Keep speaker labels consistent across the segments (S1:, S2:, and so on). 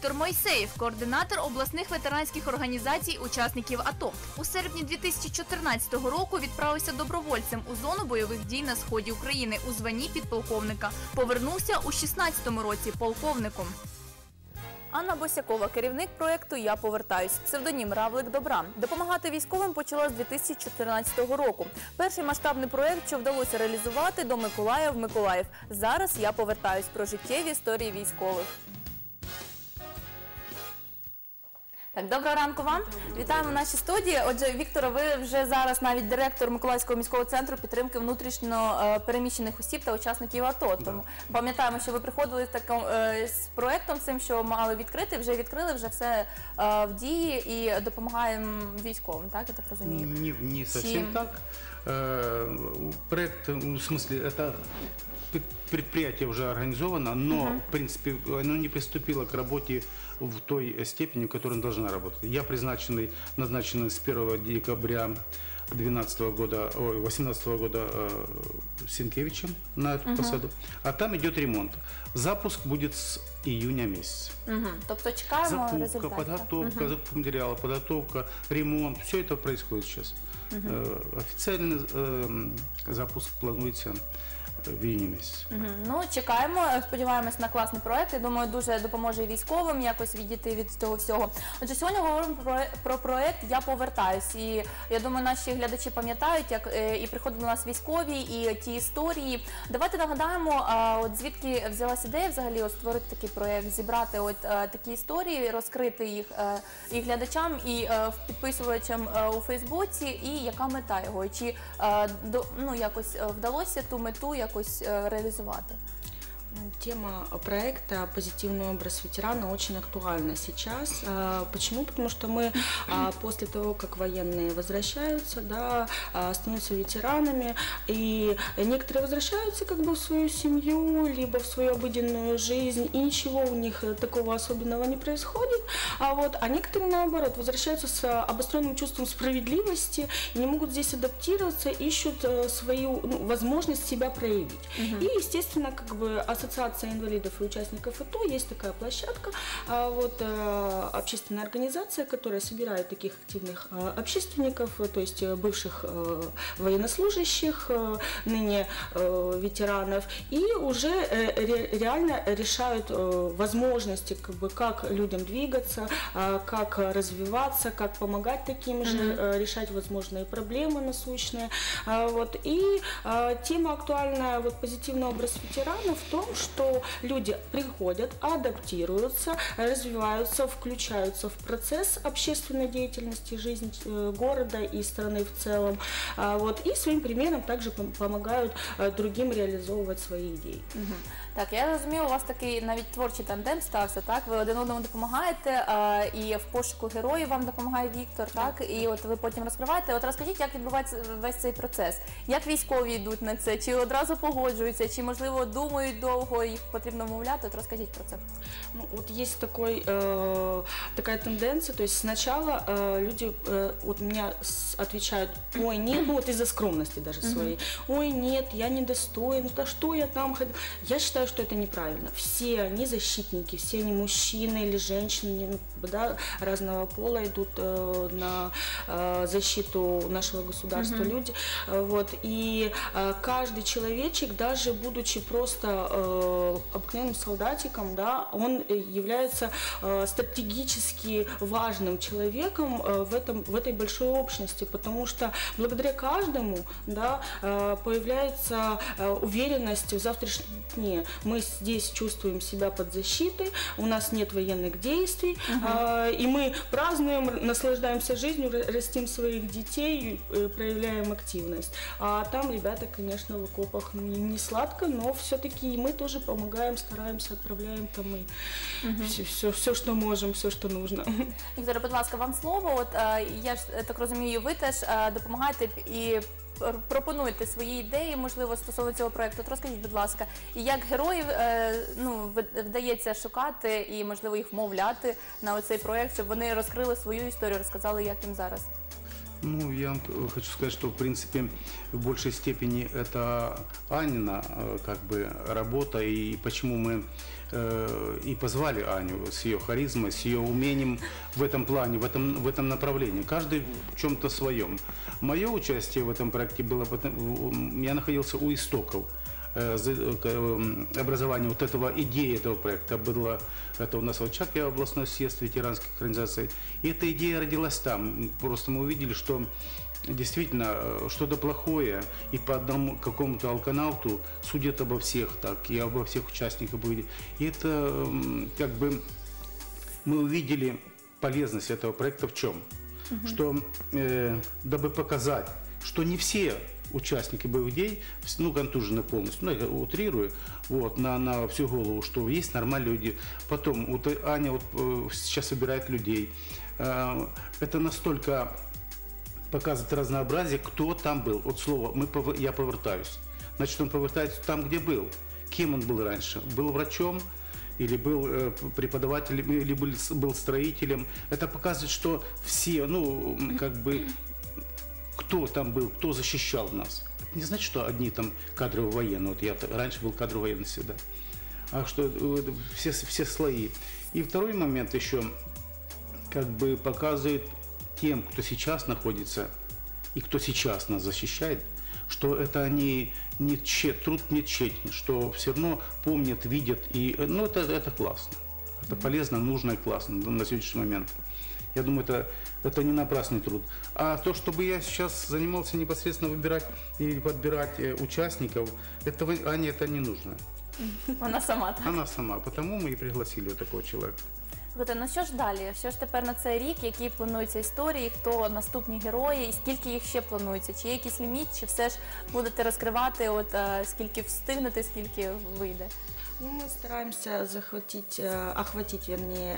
S1: Віктор Мойсеєв, координатор обласних ветеранських організацій учасників АТО. У серпні 2014 року відправився добровольцем у зону бойових дій на сході України у званні підполковника. Повернувся у 2016 році полковником. Анна Босякова, керівник проєкту «Я повертаюсь», псевдонім «Равлик добра». Допомагати військовим почала з 2014 року. Перший масштабний проєкт, що вдалося реалізувати, до Миколаїв. Зараз «Я повертаюсь» про життєві історії військових. Так, доброго ранку вам. Вітаємо в нашій студії. Отже, Вікторе, ви вже зараз навіть директор Миколаївського міського центру підтримки внутрішньо переміщених осіб та учасників АТО. Тому пам'ятаємо, що ви приходили з проєктом цим, що мали відкрити, вже відкрили, вже все в дії і допомагаємо військовим, так, я так розумію?
S2: Не совсем так. Проект, в смысле, это предприятие уже организовано, но, в принципе, оно не приступило к работе в той степени, в которой оно должно работать. Я назначенный с 1 декабря 2018 года Сенкевичем на эту посаду, а там идет ремонт. Запуск будет с июня месяца.
S1: Тобто чекаємо результатів.
S2: Закупка, подготовка, закупка материала, подготовка, ремонт, все это происходит сейчас. Официальный запуск плануется в июні місяці.
S1: Ну, чекаємо, сподіваємось на класний проєкт. Я думаю, дуже допоможе і військовим якось відійти від того всього. Отже, сьогодні говоримо про проєкт «Я повертаюсь». І я думаю, наші глядачі пам'ятають, як і приходили до нас військові, і ті історії. Давайте нагадаємо, от звідки взялась ідея взагалі от створити такий проєкт, зібрати от такі історії, розкрити їх і глядачам, і підписувачам у Фейсбуці, і яка мета його, і чи якось вдалося ту мету якось реализовать?
S3: Тема проекта «Позитивный образ ветерана» очень актуальна сейчас. Почему? Потому что мы после того, как военные возвращаются, становятся ветеранами, и некоторые возвращаются как бы в свою семью, либо в свою обыденную жизнь, и ничего у них такого особенного не происходит, а некоторые, наоборот, возвращаются с обостренным чувством справедливости, и не могут здесь адаптироваться, ищут свою возможность себя проявить. И, естественно, как бы Ассоциация инвалидов и участников АТО, есть такая площадка, общественная организация, которая собирает таких активных общественников, то есть бывших военнослужащих, ныне ветеранов, и уже реально решают возможности, как людям двигаться, как развиваться, как помогать таким же, решать возможные проблемы насущные. И тема актуальная, позитивный образ ветерана в том, что люди приходят, адаптируются, развиваются, включаются в процесс общественной деятельности, жизнь города и страны в целом. И своим примером также помогают другим реализовывать свои идеи.
S1: Так, я розумію, у вас такий навіть творчий тандем стався, так? Ви один одному допомагаєте, і в пошуку героїв вам допомагає Віктор, так? І от ви потім розкриваєте. От розкажіть, як відбувається весь цей процес? Як військові йдуть на це? Чи одразу погоджуються? Чи, можливо, думають довго, їх потрібно вмовляти? От розкажіть про це.
S3: Ну, вот есть такая тенденция, то есть сначала люди вот меня отвечают: ой, нет, ну вот из-за скромности даже своей, ой, нет, я недостоин, да что я там ходил. Я считаю, что это неправильно. Все они защитники, все они мужчины или женщины, разного пола идут на защиту нашего государства люди. И каждый человечек, даже будучи просто обыкновенным солдатиком, он является стратегически важным человеком в этой большой общности, потому что благодаря каждому появляется уверенность в завтрашнем дне. Мы здесь чувствуем себя под защитой, у нас нет военных действий, и мы празднуем, наслаждаемся жизнью, растим своих детей, проявляем активность. А там ребята, конечно, в окопах не сладко, но все-таки мы тоже помогаем, стараемся, отправляем там все, что можем, все, что нужно.
S1: Вікторе, будь ласка, вам слово. От я ж так розумію, ви теж допомагаєте і пропонуєте свої ідеї, можливо, стосовно цього проєкту. От розкажіть, будь ласка, як героїв вдається шукати і, можливо, їх вмовляти на оцей проєкт, щоб вони розкрили свою історію, розказали, як їм зараз?
S2: Ну, я вам хочу сказать, что, в принципе, в большей степени это Анина, как бы, работа, и почему мы и позвали Аню с ее харизмой, с ее умением в этом плане, в этом направлении. Каждый в чем-то своем. Мое участие в этом проекте было, я находился у истоков образования вот этого, идеи этого проекта было, это у нас в Очакове областной съезд ветеранских организаций, и эта идея родилась там. Просто мы увидели, что действительно что-то плохое, и по одному какому-то алканавту судят обо всех так, и обо всех участниках были. И это как бы мы увидели полезность этого проекта в чем? Что дабы показать, что не все участники боевых действий, ну, контужены полностью, ну, я утрирую, вот, на всю голову, что есть нормальные люди. Потом, вот Аня вот сейчас собирает людей. Это настолько показывает разнообразие, кто там был. Вот слово «я повертаюсь». Значит, он повертается там, где был. Кем он был раньше? Был врачом, или был преподавателем, или был строителем. Это показывает, что все, ну, как бы, кто там был, кто защищал нас. Это не значит, что одни там кадровые военные. Вот я раньше был кадровый военный всегда. А что все слои. И второй момент еще, как бы, показывает тем, кто сейчас находится и кто сейчас нас защищает, что это они труд не тщетен, что все равно помнят, видят. И, ну, это классно. Это полезно, нужно и классно на сегодняшний момент. Я думаю, это не напрасный труд. А то, чтобы я сейчас занимался непосредственно выбирать или подбирать участников, Ане это не нужно.
S1: Вона сама так.
S2: Она сама. Потому мы и пригласили вот такого человека.
S1: Слухайте, ну що ж далі? Що ж тепер на цей рік? Які плануються історії? Хто наступні герої? І скільки їх ще планується? Чи є якийсь ліміт? Чи все ж будете розкривати, от скільки встигнете, скільки вийде?
S3: Ну, мы стараемся охватить, вернее,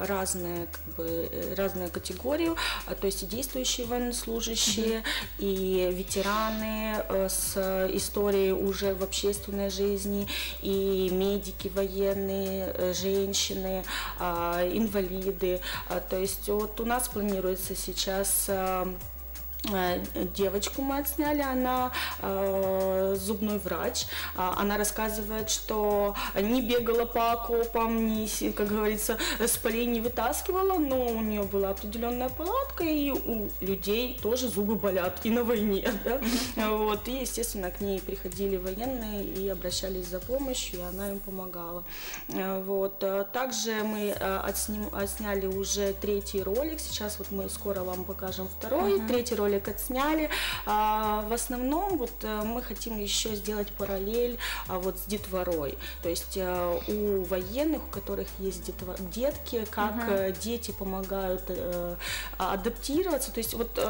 S3: разные категории, то есть и действующие военнослужащие, и ветераны с историей уже в общественной жизни, и медики военные, женщины, инвалиды. То есть вот у нас планируется сейчас... Девочку мы отсняли, она зубной врач. Она рассказывает, что не бегала по окопам, не, как говорится, с полей не вытаскивала, но у нее была определенная палатка, и у людей тоже зубы болят, и на войне. Да? Вот, и, естественно, к ней приходили военные и обращались за помощью, и она им помогала. Вот. Также мы отсняли уже 3-й ролик, сейчас вот мы скоро вам покажем 2-й, 3-й ролик отсняли. В основном вот мы хотим еще сделать параллель вот с детворой. То есть у военных, у которых есть детки, как дети помогают адаптироваться. То есть вот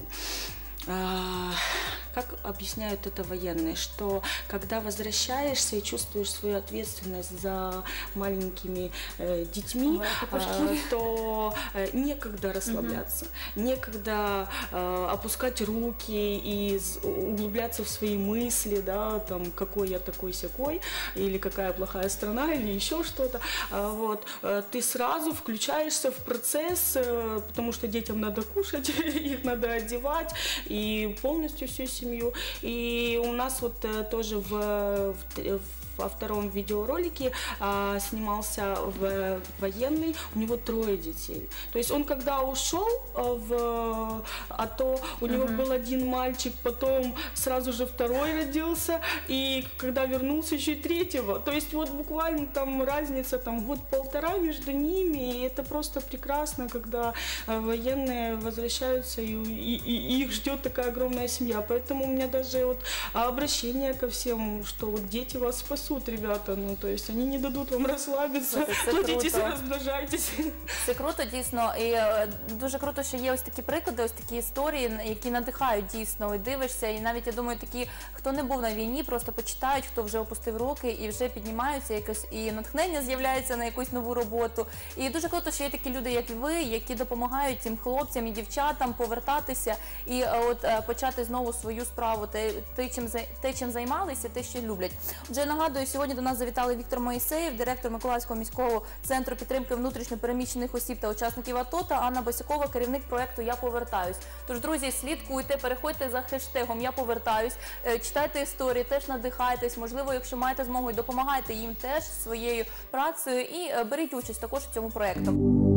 S3: как объясняют это военные, что когда возвращаешься и чувствуешь свою ответственность за маленькими детьми, то некогда расслабляться, некогда опускать руки и углубляться в свои мысли, да, там, какой я такой-сякой, или какая плохая страна, или еще что-то. Вот. Ты сразу включаешься в процесс, потому что детям надо кушать, их надо одевать, и полностью всю семью. И у нас вот тоже во 2-м видеоролике снимался военный, у него 3 детей. То есть он когда ушел в АТО, у него был 1 мальчик, потом сразу же 2-й родился, и когда вернулся, еще и 3-го. То есть вот буквально там разница там 1-1,5 между ними, и это просто прекрасно, когда военные возвращаются, и их ждет такая огромная семья. Поэтому у меня даже вот обращение ко всем, что вот дети вас спасут, ребята, ну, то есть они не дадут вам расслабиться, плодитесь і розмножайтесь.
S1: Це круто, дійсно, і дуже круто, що є ось такі приклади, ось такі історії, які надихають дійсно, і дивишся, і навіть, я думаю, такі, хто не був на війні, просто почитають, хто вже опустив руки і вже піднімаються, якось і натхнення з'являється на якусь нову роботу. І дуже круто, що є такі люди, як і ви, які допомагають цим хлопцям і дівчатам повертатися і от почати знову свою справу, те, чим займалися, те, що люблять. Отже, я нагадую, Нагадую, сьогодні до нас завітали Віктор Моїсеєв, директор Миколаївського міського центру підтримки внутрішньопереміщених осіб та учасників АТО, та Анна Босякова, керівник проєкту «Я повертаюсь». Тож, друзі, слідкуйте, переходьте за хештегом «Я повертаюсь», читайте історії, теж надихайтесь, можливо, якщо маєте змогу, допомагайте їм теж своєю працею і беріть участь також в цьому проєкту.